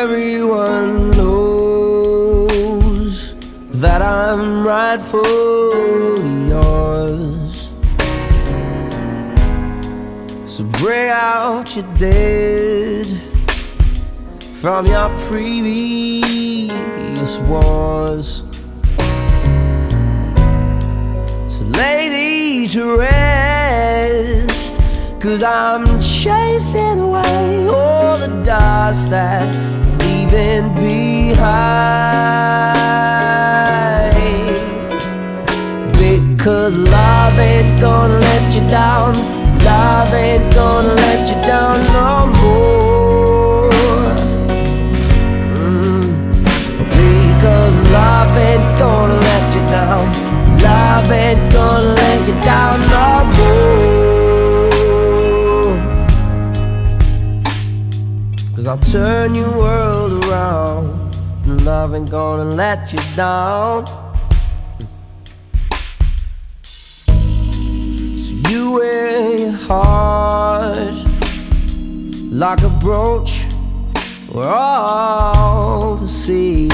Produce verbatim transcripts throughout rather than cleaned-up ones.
everyone knows that I'm rightfully yours. So bring out your dead from your previous wars. So lady to rest, 'cause I'm chasing away all the dust that you're leaving behind. Because love ain't gonna let you down, love ain't gonna let you down no more. mm. Because love ain't gonna let you down, love ain't gonna let you down no more. 'Cause I'll turn your world around, and love ain't gonna let you down. So you wear your heart like a brooch for all to see,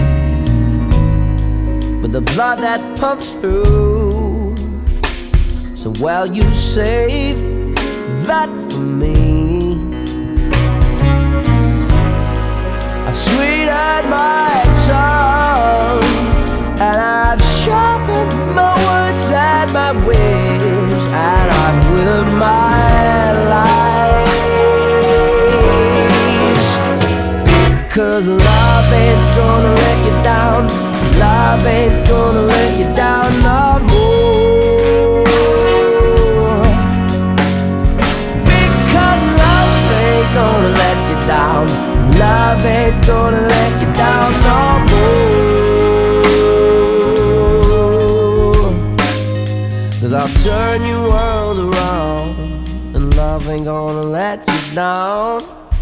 but the blood that pumps through, so well you save that for me. I've sweetened my tongue, and I've sharpened my words and my ways, and I've withered my lies. Because love ain't gonna let you down, love ain't gonna let you down no more. Because love ain't gonna let you down, love ain't gonna let you down no more. 'Cause I'll turn your world around, and love ain't gonna let you down.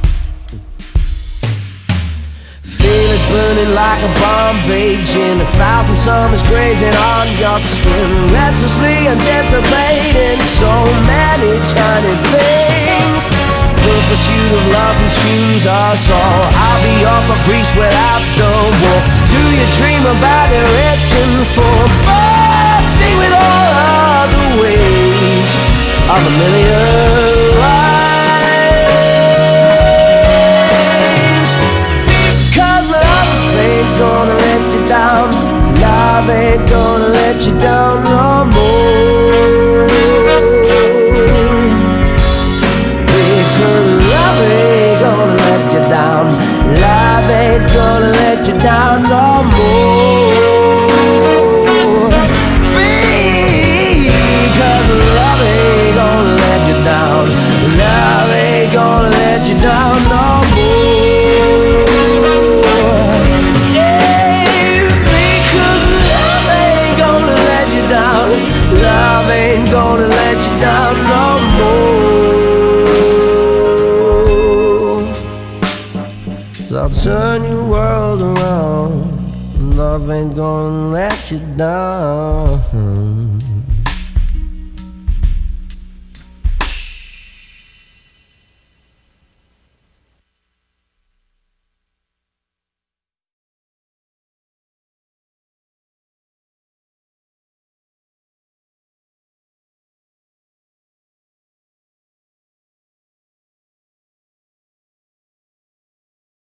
Feel it burning like a bomb raging, a thousand summers grazing on your skin, restlessly anticipating so many turning things. The pursuit of love and shoes us all. I'll be off a priest without the war. Do you dream about it reaching for bursting with all of the ways of a million lives? Because love ain't gonna let you down, love ain't gonna let you down no more. Love ain't gonna let you down no more. Because love ain't gonna let you down, love ain't gonna let you down no more. Yeah, because love ain't gonna let you down, love ain't gonna let you down no more. I'll turn your world around, love ain't gonna let you down.